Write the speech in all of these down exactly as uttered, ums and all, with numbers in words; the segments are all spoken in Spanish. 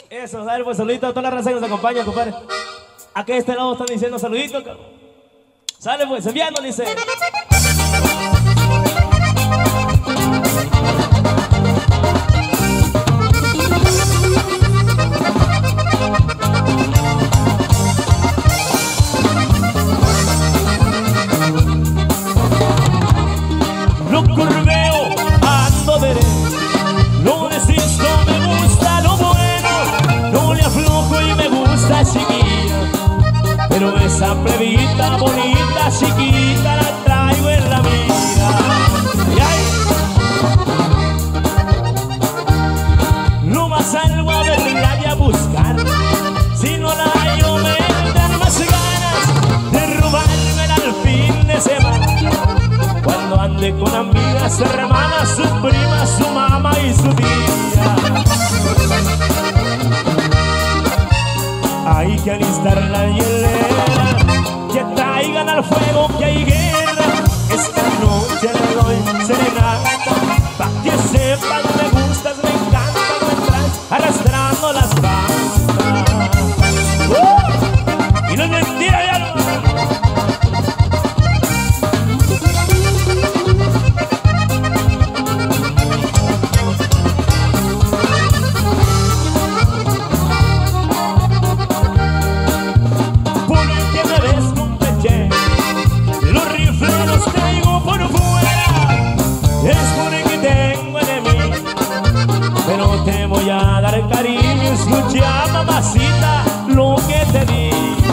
Eso, dale pues saludito a toda la raza que nos acompaña, compadre. Aquí de este lado están diciendo saluditos, cabrón. Sale pues, enviando, dice. Lo curveo, ando derecho, no desisto, me gusta lo bueno, no le aflojo y me gusta chiquilla, pero esa plebita bonita, chiquita, la traigo en la mira. Y ay, no más salgo a verla y a buscar, si no la hallo me dan más ganas de robármela al fin de semana. Cuando ande con amigas, su hermana, su prima, su mamá y su tía. Hay que alistar la hielera, que traigan al fuego que hay guerra. Esta noche le doy serenata, pa' que sepan me gustas, me encantas, me traes arrastrando las patas. ¡Uh! Y no es mentira, ya no. Te voy a dar cariño, escucha mamacita lo que te di.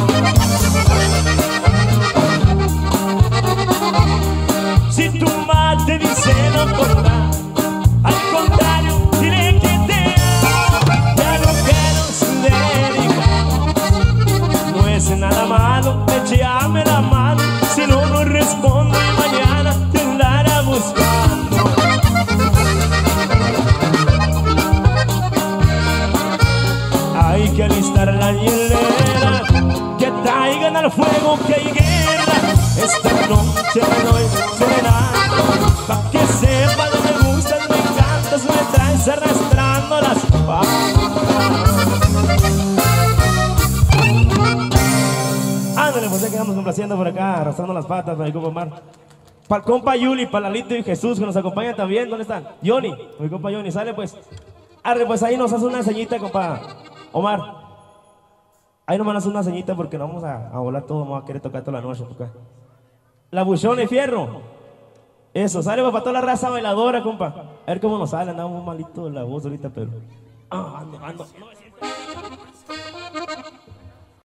Si tu madre te dice no cortar, al contrario dile que te amo, ya no quiero dedicar. No es nada malo, échame la mano, si no no respondo y mañana te andará buscando. Hay que alistar la hielera, que traigan al fuego que hay guerra. Esta noche me doy serenata, pa' que sepan me gustas, me encantas, me traes arrastrando las patas. Ándale, pues ya quedamos complaciendo por acá, arrastrando las patas para el compa Omar. Para el compa Yuli, para Lalito y Jesús que nos acompañan también. ¿Dónde están? Johnny, mi compa Johnny, sale pues. Arre, pues ahí nos hace una señita, compa Omar. Ahí nos van a hacer una señita porque nos vamos a, a volar todo, vamos a querer tocar toda la noche por acá. La buchona y fierro. Eso, sale para toda la raza bailadora, compa. A ver cómo nos sale, andamos muy malito la voz ahorita, pero... Ah, ando, ando. No me siento.